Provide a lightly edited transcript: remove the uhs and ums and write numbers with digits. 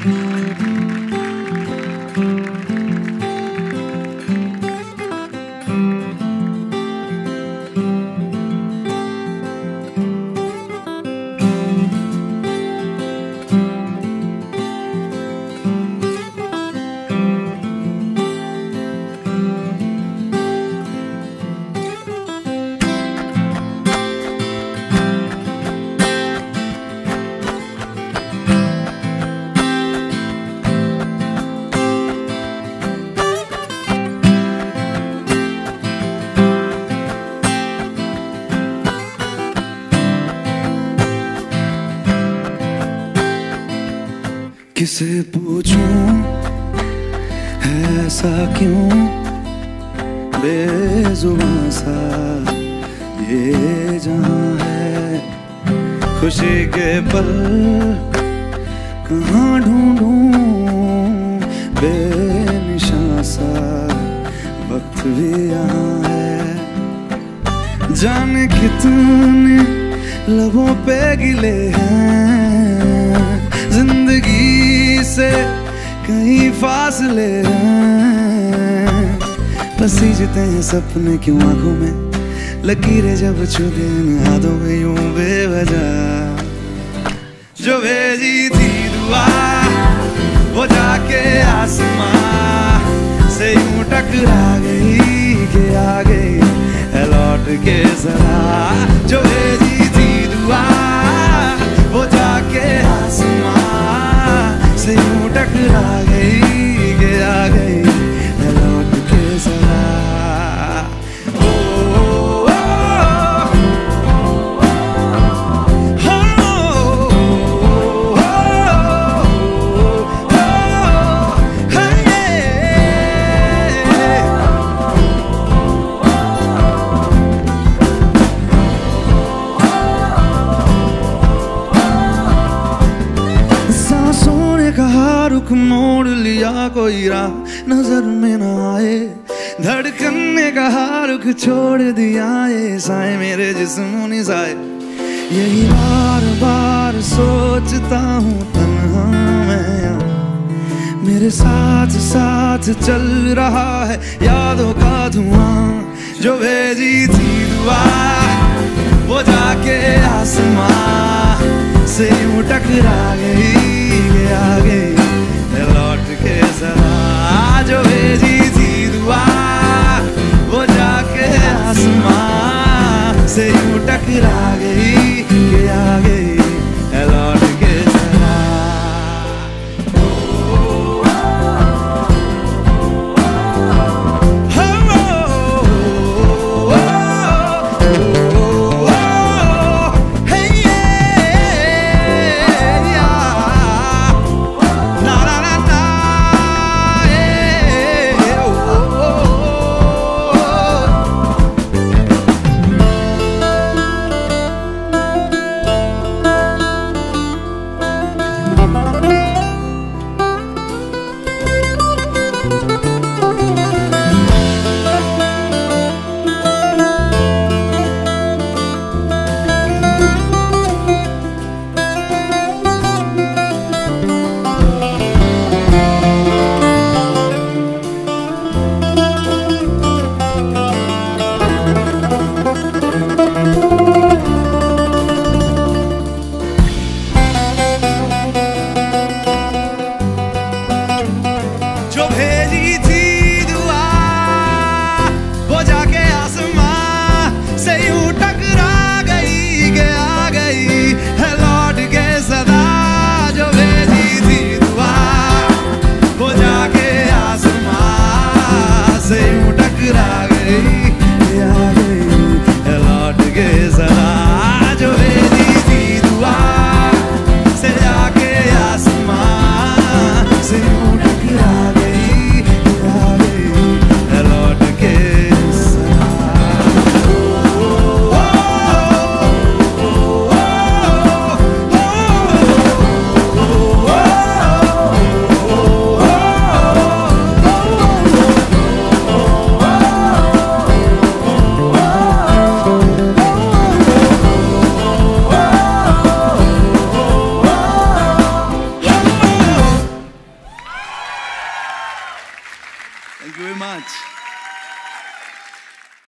किसे पूछूं ऐसा क्यों बेजुबां सा ये जहां है, खुशी के पल कहाँ ढूंढूं बेनिशां सा वक्त भी यहाँ है। जाने कितने लबों पे गिले हैं, जिंदगी से कहीं फासले हैं, पसीजते हैं सपने क्यों आंखों में, लकीरें जब छुपे यादों में यूं बेवजह। जो भेजी थी दुआ वो जाके आसमां से यूं टकरा गई कि आ गई है लौट के जरा। जो भेजी थी दुआ वो जाके आसमां से यूं टकरा गई कि आ गई है लौट के जरा। रुख मोड़ लिया कोई राह नजर में न आए, धड़कन ने कहा रुख छोड़ दिया ये साए मेरे जिस्म निसाए। यही बार बार सोचता हूँ तन्हा मैं, मेरे साथ साथ चल रहा है यादों का धुआं। जो भेजी थी दुआ वो जाके आसमां से यूं टकरा गई आ गई लौट के जरा। जो भेजी थी दुआ वो जाके आसमां से यूं टकरा गई कि आ गई लौट के जरा। Thank you very much.